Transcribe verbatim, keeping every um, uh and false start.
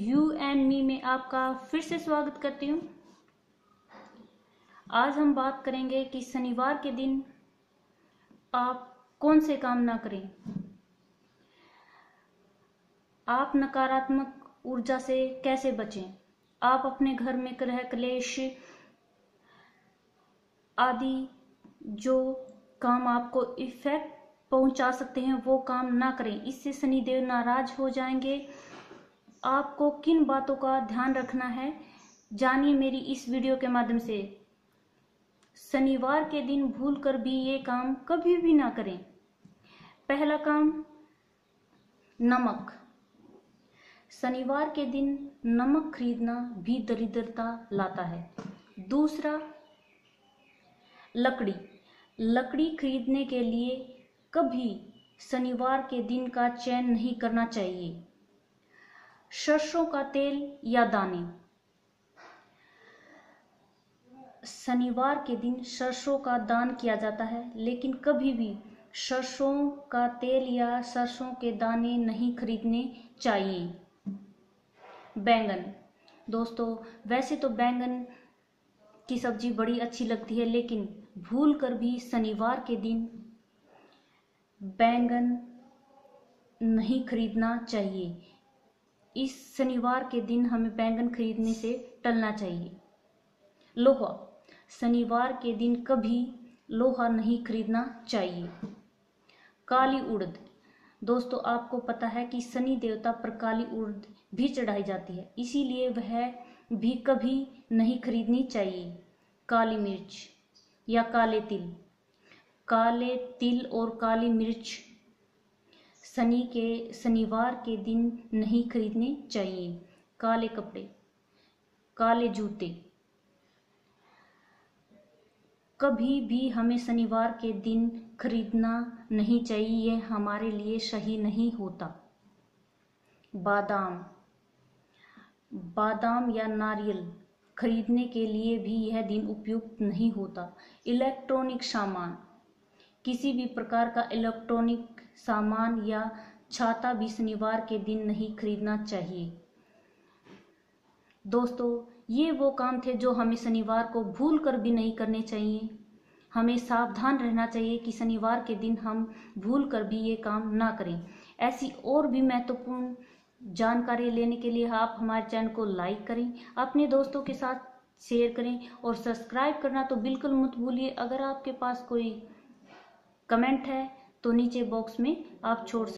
You and me में आपका फिर से स्वागत करती हूँ। आज हम बात करेंगे कि शनिवार के दिन आप कौन से काम ना करें। आप नकारात्मक ऊर्जा से कैसे बचें। आप अपने घर में ग्रह क्लेश आदि जो काम आपको इफेक्ट पहुंचा सकते हैं वो काम ना करें, इससे शनिदेव नाराज हो जाएंगे। आपको किन बातों का ध्यान रखना है जानिए मेरी इस वीडियो के माध्यम से। शनिवार के दिन भूलकर भी ये काम कभी भी ना करें। पहला काम, नमक। शनिवार के दिन नमक खरीदना भी दरिद्रता लाता है। दूसरा, लकड़ी। लकड़ी खरीदने के लिए कभी शनिवार के दिन का चयन नहीं करना चाहिए। सरसों का तेल या दाने। शनिवार के दिन सरसों का दान किया जाता है, लेकिन कभी भी सरसों का तेल या सरसों के दाने नहीं खरीदने चाहिए। बैंगन। दोस्तों, वैसे तो बैंगन की सब्जी बड़ी अच्छी लगती है, लेकिन भूलकर भी शनिवार के दिन बैंगन नहीं खरीदना चाहिए। इस शनिवार के दिन हमें बैंगन खरीदने से टलना चाहिए। लोहा। शनिवार के दिन कभी लोहा नहीं खरीदना चाहिए। काली उड़द। दोस्तों, आपको पता है कि शनि देवता पर काली उड़द भी चढ़ाई जाती है, इसीलिए वह भी कभी नहीं खरीदनी चाहिए। काली मिर्च या काले तिल। काले तिल और काली मिर्च शनि के शनिवार के दिन नहीं खरीदने चाहिए। काले कपड़े, काले जूते कभी भी हमें शनिवार के दिन खरीदना नहीं चाहिए, यह हमारे लिए सही नहीं होता। बादाम। बादाम या नारियल खरीदने के लिए भी यह दिन उपयुक्त नहीं होता। इलेक्ट्रॉनिक सामान। किसी भी प्रकार का इलेक्ट्रॉनिक सामान या छाता भी शनिवार के दिन नहीं खरीदना चाहिए। दोस्तों, ये वो काम थे जो हमें शनिवार को भूल कर भी नहीं करने चाहिए। हमें सावधान रहना चाहिए कि शनिवार के दिन हम भूल कर भी ये काम ना करें। ऐसी और भी महत्वपूर्ण जानकारी लेने के लिए आप हमारे चैनल को लाइक करें, अपने दोस्तों के साथ शेयर करें और सब्सक्राइब करना तो बिल्कुल मत भूलिए। अगर आपके पास कोई कमेंट है तो नीचे बॉक्स में आप छोड़